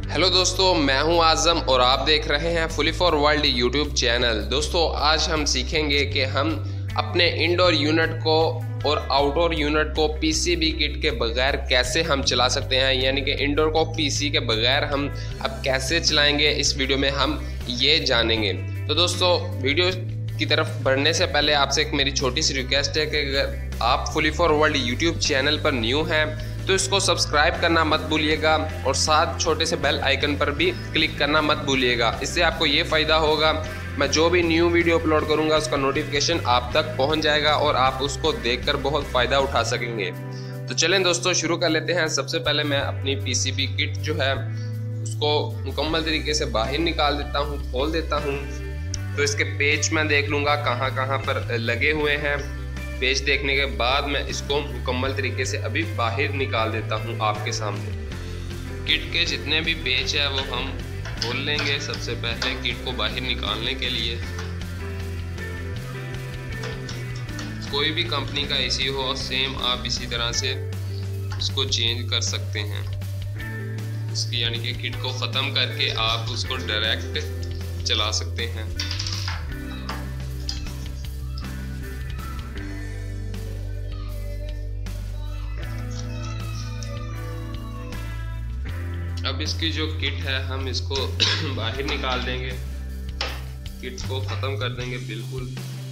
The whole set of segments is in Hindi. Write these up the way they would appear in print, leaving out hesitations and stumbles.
हेलो दोस्तों, मैं हूं आज़म और आप देख रहे हैं fully for world YouTube channel. दोस्तों, आज हम सीखेंगे कि हम अपने इंडोर यूनिट को और आउटडोर यूनिट को पीसीबी किट के बगैर कैसे हम चला सकते हैं, यानी कि इंडोर को पीसी के बगैर हम अब कैसे चलाएंगे। इस वीडियो में हम ये जानेंगे। तो दोस्तों, वीडियो की तरफ बढ़ने से पहले आपसे एक मेरी छोटी सी रिक्वेस्ट है कि अगर आप fully for world YouTube channel पर न्यू हैं तो इसको सब्सक्राइब करना मत भूलिएगा और साथ छोटे से बेल आइकन पर भी क्लिक करना मत भूलिएगा। इससे आपको ये फ़ायदा होगा, मैं जो भी न्यू वीडियो अपलोड करूँगा उसका नोटिफिकेशन आप तक पहुँच जाएगा और आप उसको देखकर बहुत फ़ायदा उठा सकेंगे। तो चलें दोस्तों, शुरू कर लेते हैं। सबसे पहले मैं अपनी पीसीबी किट जो है उसको मुकम्मल तरीके से बाहर निकाल देता हूँ, खोल देता हूँ। तो इसके पेज मैं देख लूँगा कहाँ कहाँ पर लगे हुए हैं। पेज देखने के बाद मैं इसको मुकम्मल तरीके से अभी बाहर निकाल देता हूँ आपके सामने। किट के जितने भी पेज है वो हम खोल लेंगे। सबसे पहले किट को बाहर निकालने के लिए कोई भी कंपनी का एसी हो, सेम आप इसी तरह से उसको चेंज कर सकते हैं। इसकी यानी कि किट को ख़त्म करके आप उसको डायरेक्ट चला सकते हैं। अब इसकी जो किट है हम इसको बाहर निकाल देंगे, किट को ख़त्म कर देंगे बिल्कुल।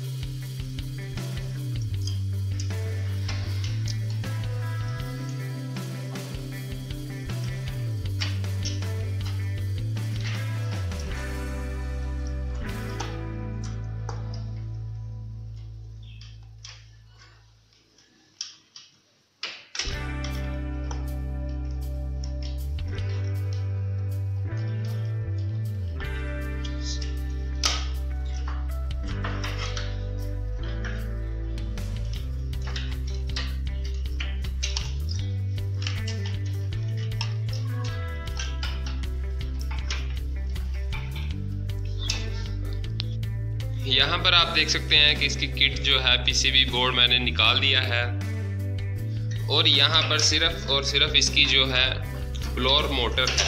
यहाँ पर आप देख सकते हैं कि इसकी किट जो है पीसीबी बोर्ड मैंने निकाल दिया है और यहाँ पर सिर्फ और सिर्फ इसकी जो है ब्लोअर मोटर है।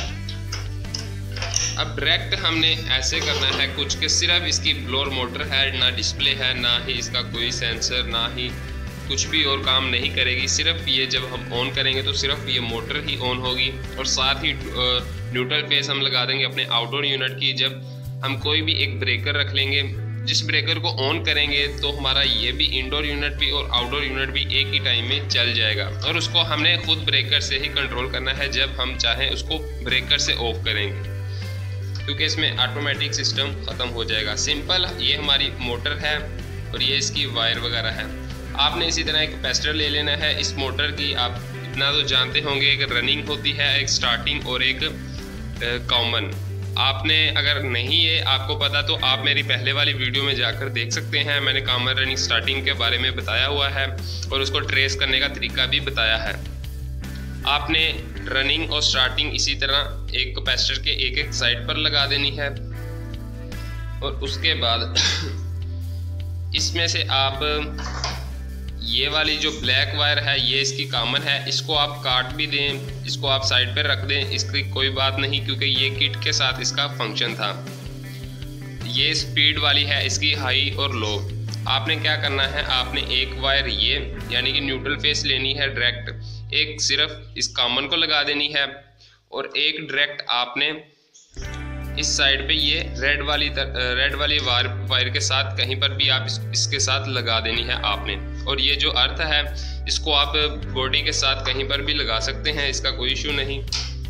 अब डायरेक्ट हमने ऐसे करना है कुछ कि सिर्फ इसकी ब्लोअर मोटर है, ना डिस्प्ले है, ना ही इसका कोई सेंसर, ना ही कुछ भी और काम नहीं करेगी। सिर्फ ये जब हम ऑन करेंगे तो सिर्फ ये मोटर ही ऑन होगी और साथ ही न्यूट्रल फेस हम लगा देंगे अपने आउटडोर यूनिट की। जब हम कोई भी एक ब्रेकर रख लेंगे, जिस ब्रेकर को ऑन करेंगे तो हमारा ये भी इंडोर यूनिट भी और आउटडोर यूनिट भी एक ही टाइम में चल जाएगा और उसको हमने खुद ब्रेकर से ही कंट्रोल करना है। जब हम चाहें उसको ब्रेकर से ऑफ करेंगे, क्योंकि इसमें ऑटोमेटिक सिस्टम ख़त्म हो जाएगा। सिंपल ये हमारी मोटर है और ये इसकी वायर वगैरह है। आपने इसी तरह एक कैपेसिटर ले लेना है। इस मोटर की आप इतना तो जानते होंगे, एक रनिंग होती है, एक स्टार्टिंग और एक कॉमन। आपने अगर नहीं है आपको पता तो आप मेरी पहले वाली वीडियो में जाकर देख सकते हैं। मैंने कॉमन रनिंग स्टार्टिंग के बारे में बताया हुआ है और उसको ट्रेस करने का तरीका भी बताया है। आपने रनिंग और स्टार्टिंग इसी तरह एक कैपेसिटर के एक एक साइड पर लगा देनी है और उसके बाद इसमें से आप ये वाली जो ब्लैक वायर है ये इसकी कॉमन है, इसको आप काट भी दें, इसको आप साइड पर रख दें, इसकी कोई बात नहीं, क्योंकि ये किट के साथ इसका फंक्शन था। ये स्पीड वाली है, इसकी हाई और लो। आपने क्या करना है, आपने एक वायर ये यानी कि न्यूट्रल फेस लेनी है डायरेक्ट, एक सिर्फ इस कॉमन को लगा देनी है और एक डायरेक्ट आपने इस साइड पे ये रेड वाली वायर के साथ कहीं पर भी आप इसके साथ लगा देनी है आपने। और ये जो अर्थ है इसको आप बॉडी के साथ कहीं पर भी लगा सकते हैं, इसका कोई इशू नहीं।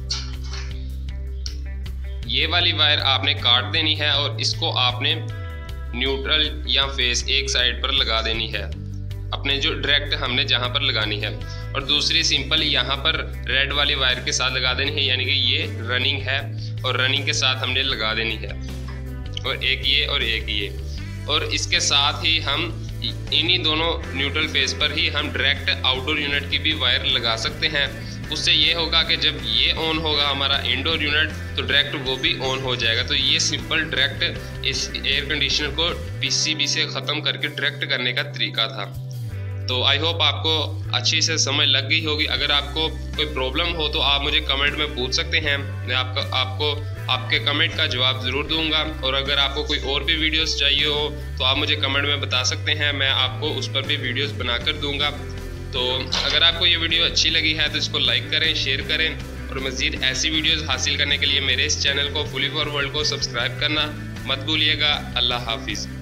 ये वाली वायर आपने काट देनी है और इसको आपने न्यूट्रल या फेस एक साइड पर लगा देनी है, अपने जो डायरेक्ट हमने जहां पर लगानी है। और दूसरी सिंपल यहाँ पर रेड वाली वायर के साथ लगा देनी है, यानी कि ये रनिंग है और रनिंग के साथ हमने लगा देनी है। और एक ये और एक ये, और इसके साथ ही हम इन्हीं दोनों न्यूट्रल फेस पर ही हम डायरेक्ट आउटडोर यूनिट की भी वायर लगा सकते हैं। उससे ये होगा कि जब ये ऑन होगा हमारा इंडोर यूनिट तो डायरेक्ट वो भी ऑन हो जाएगा। तो ये सिंपल डायरेक्ट इस एयर कंडीशनर को पीसीबी से ख़त्म करके डायरेक्ट करने का तरीका था। तो आई होप आपको अच्छी से समझ लग गई होगी। अगर आपको कोई प्रॉब्लम हो तो आप मुझे कमेंट में पूछ सकते हैं, मैं आपको आपके कमेंट का जवाब ज़रूर दूंगा। और अगर आपको कोई और भी वीडियोस चाहिए हो तो आप मुझे कमेंट में बता सकते हैं, मैं आपको उस पर भी वीडियोस बनाकर दूंगा। तो अगर आपको ये वीडियो अच्छी लगी है तो इसको लाइक करें, शेयर करें और मज़ीद ऐसी वीडियोस हासिल करने के लिए मेरे इस चैनल को फुली फॉर वर्ल्ड को सब्सक्राइब करना मत भूलिएगा। अल्लाह हाफिज़।